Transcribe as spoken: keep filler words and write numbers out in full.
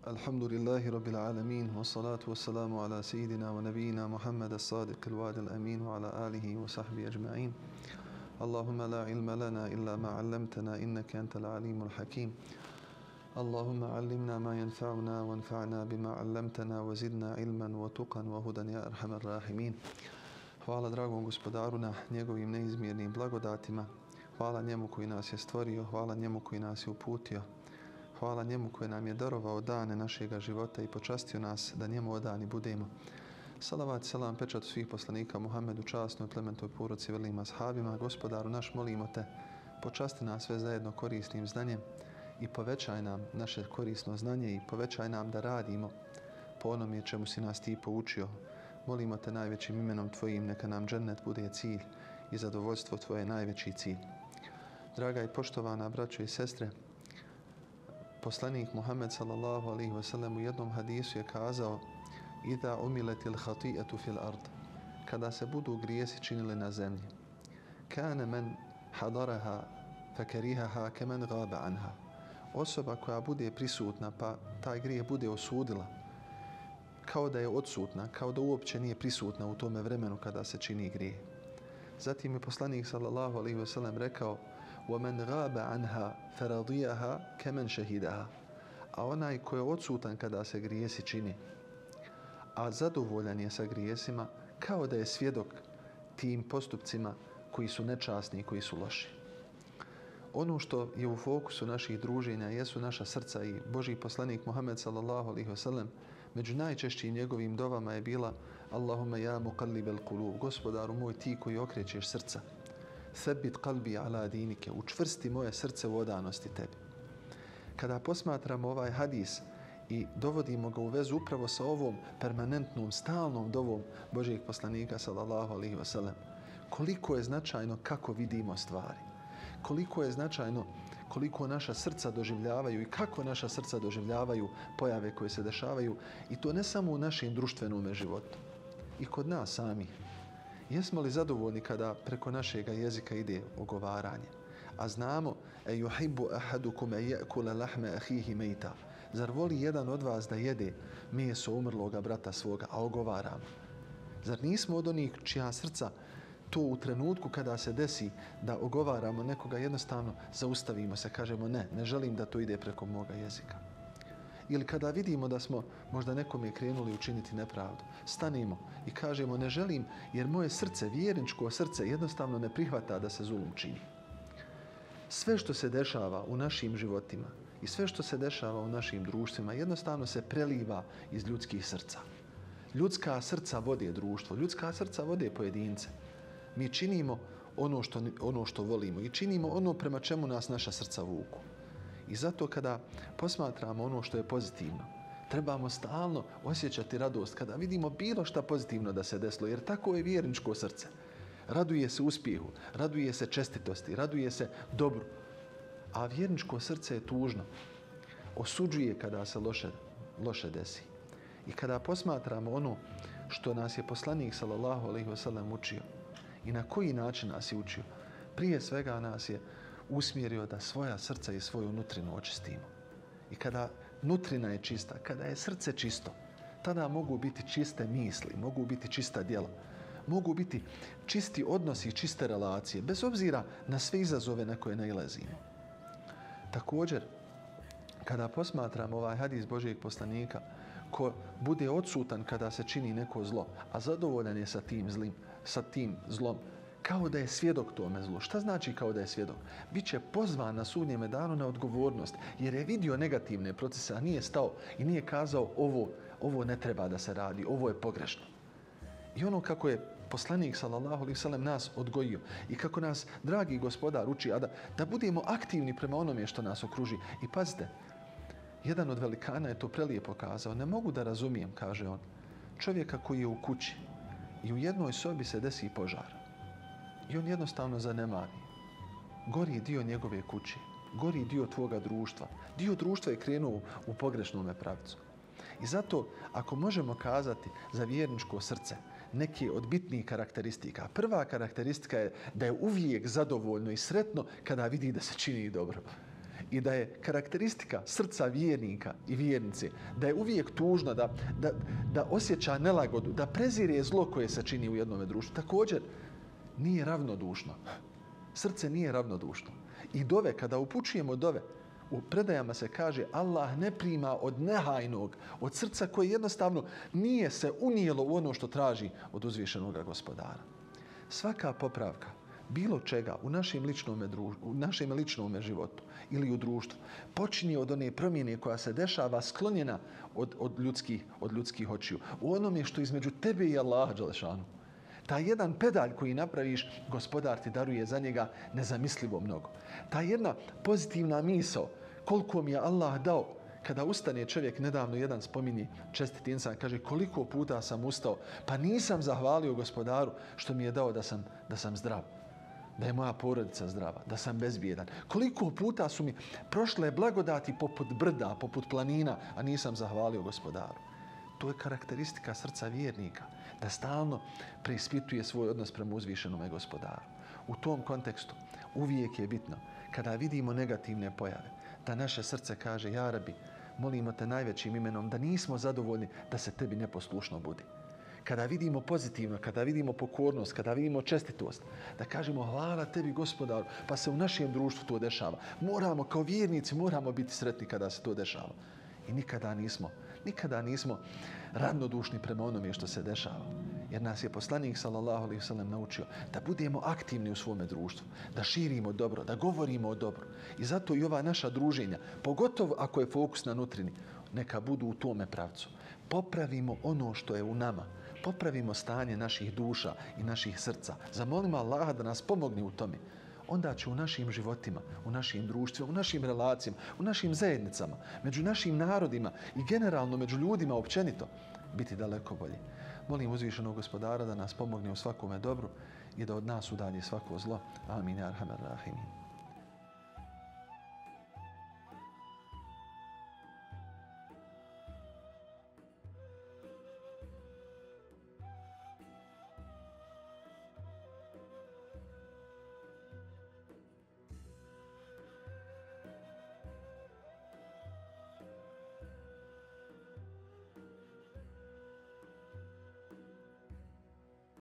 الحمد لله رب العالمين والصلاة والسلام على سيدنا ونبينا محمد الصادق الوعد الأمين وعلى آله وصحبه أجمعين. اللهم لا علم لنا إلا ما علمتنا إنك أنت العليم الحكيم. اللهم علمنا ما ينفعنا وانفعنا بما علمتنا وزدنا علما وتقا وهدى يا أرحم الراحمين. Hvala dragom gospodaru na njegovim neizmjernim blagodatima. Hvala njemu koji nas je stvorio, hvala njemu koji nas je uputio. Hvala njemu koji nam je darovao dane našega života i počastio nas da njemu odani budemo. Salavat, selam, pečat svih poslanika Muhammedu, časnoj plementoj poruci, velim ashabima. Gospodaru naš, molimo te, počasti nas sve zajedno korisnim znanjem i povećaj nam naše korisno znanje i povećaj nam da radimo po onome čemu si nas ti poučio. Molimo te najvećim imenom tvojim, neka nam džennet bude cilj i zadovoljstvo tvoje najveći cilj. Draga i poštovana braćo i sestre, poslanik Muhammed sallallahu alaihi wa sallam u jednom hadisu je kazao: Iza umiletil hati'atu fil ard, kada se budu grijesi činili na zemlji, kane men hadaraha fakarihaha kemen gaba anha, osoba koja bude prisutna pa taj grijeh bude osudila, kao da je odsutna, kao da uopće nije prisutna u tome vremenu kada se čini grijeh. Zatim je poslanik sallallahu alaihi wa sallam rekao: وَمَنْ غَابَ عَنْهَا فَرَضِيَهَا كَمَنْ شَهِدَهَا, a onaj ko je odsutan kada se grijesi čini, a zadovoljan je sa grijesima, kao da je svjedok tim postupcima koji su nečasni i koji su loši. Ono što je u fokusu naših druženja jesu naša srca i Božji poslanik Muhammed sallallahu alaihi wa sallam među najčešćim njegovim dovama je bila: Allahumma ja muqallibel qulub, gospodaru moj ti koji okrećeš srca, thabit qalbi ala dinike, učvrsti moje srce u odanosti tebi. Kada posmatramo ovaj hadis i dovodimo ga u vezu upravo sa ovom permanentnom, stalnom dovom Božjeg poslanika sallallahu alaihi wa sallam, koliko je značajno kako vidimo stvari, koliko je značajno koliko naša srca doživljavaju i kako naša srca doživljavaju pojave koje se dešavaju, i to ne samo u našem društvenom životu, i kod nas sami. Jesmo li zadovoljni kada preko našega jezika ide ogovaranje? A znamo: e yuhibbu ahadukum an ya'kula lahma akhihi mayta, zar voli jedan od vas da jede meso umrloga brata svoga, a ogovaramo? Zar nismo od onih čija srca to u trenutku kada se desi da ogovaramo nekoga jednostavno zaustavimo se, kažemo ne, ne želim da to ide preko moga jezika? Ili kada vidimo da smo možda nekome krenuli učiniti nepravdu, stanemo i kažemo ne želim jer moje srce, vjerničko srce, jednostavno ne prihvata da se zulum čini. Sve što se dešava u našim životima i sve što se dešava u našim društvima jednostavno se preliva iz ljudskih srca. Ljudska srca vode društvo, ljudska srca vode pojedince. Mi činimo ono što, ono što volimo i činimo ono prema čemu nas naša srca vuku. I zato kada posmatramo ono što je pozitivno, trebamo stalno osjećati radost kada vidimo bilo šta pozitivno da se desilo, jer tako je vjerničko srce. Raduje se uspjehu, raduje se čestitosti, raduje se dobru. A vjerničko srce je tužno, osuđuje kada se loše, loše desi. I kada posmatramo ono što nas je poslanik sallallahu alejhi ve sellem učio i na koji način nas je učio, prije svega nas je usmjerio da svoja srca i svoju nutrinu očistimo. I kada nutrina je čista, kada je srce čisto, tada mogu biti čiste misli, mogu biti čista djela, mogu biti čisti odnosi i čiste relacije, bez obzira na sve izazove na koje nailazimo. Također, kada posmatramo ovaj hadis Božijeg poslanika, ko bude odsutan kada se čini neko zlo, a zadovoljan je sa tim zlim, sa tim zlom, kao da je svjedok tome zlu. Šta znači kao da je svjedok? Biće pozvan na sudnjeme danu na odgovornost, jer je vidio negativne procese, a nije stao i nije kazao ovo, ovo ne treba da se radi, ovo je pogrešno. I ono kako je poslanik sallallahu alejhi ve sellem nas odgojio i kako nas dragi gospodar uči, a da, da budemo aktivni prema onome što nas okruži. I pazite, jedan od velikana je to prelijepo kazao: ne mogu da razumijem, kaže on, čovjeka koji je u kući i u jednoj sobi se desi požar i on jednostavno zanemari. Gori dio njegove kuće, gori dio tvoga društva. Dio društva je krenuo u pogrešnome pravcu. I zato, ako možemo kazati za vjerničko srce neke od bitnijih karakteristika, prva karakteristika je da je uvijek zadovoljno i sretno kada vidi da se čini dobro. i da je karakteristika srca vjernika i vjernice da je uvijek tužna, da, da, da osjeća nelagodu, da prezire zlo koje se čini u jednom društvu. Također, nije ravnodušno. Srce nije ravnodušno. I dove, kada upućujemo dove, u predajama se kaže Allah ne prima od nehajnog, od srca koje jednostavno nije se unijelo u ono što traži od uzvišenog gospodara. Svaka popravka bilo čega u našem ličnom, u našem ličnom životu ili u društvu počinje od one promjene koja se dešava sklonjena od, od, ljudskih, od ljudskih očiju. U onome što između tebe i Allaha dželešanu. Taj jedan pedalj koji napraviš, gospodar ti daruje za njega nezamislivo mnogo. Ta jedna pozitivna misao, koliko mi je Allah dao, kada ustane čovjek, nedavno jedan spominje, čestit insan, kaže koliko puta sam ustao, pa nisam zahvalio gospodaru što mi je dao da sam, da sam zdrav, da je moja porodica zdrava, da sam bezbjedan. Koliko puta su mi prošle blagodati poput brda, poput planina, a nisam zahvalio gospodaru. To je karakteristika srca vjernika, da stalno preispituje svoj odnos prema uzvišenome gospodaru. U tom kontekstu uvijek je bitno, kada vidimo negativne pojave, da naše srce kaže, ja Rabi, molimo te najvećim imenom, da nismo zadovoljni da se tebi neposlušno budi. Kada vidimo pozitivno, kada vidimo pokornost, kada vidimo čestitost, da kažemo hvala tebi gospodaru, pa se u našem društvu to dešava. Moramo, kao vjernici, moramo biti sretni kada se to dešava. I nikada nismo, nikada nismo ravnodušni prema onome što se dešava. Jer nas je poslanik sallallahu alejhi ve sellem naučio da budemo aktivni u svome društvu, da širimo dobro, da govorimo o dobru. I zato i ova naša druženja, pogotovo ako je fokus na nutrini, neka budu u tome pravcu. Popravimo ono što je u nama. Popravimo stanje naših duša i naših srca. Zamolimo Allaha da nas pomogne u tome. Onda će u našim životima, u našim društvima, u našim relacijama, u našim zajednicama, među našim narodima i generalno među ljudima općenito biti daleko bolje. Molim uzvišenog gospodara da nas pomogne u svakome dobru i da od nas udalji svako zlo. Amin. Ya arhamar rahimin.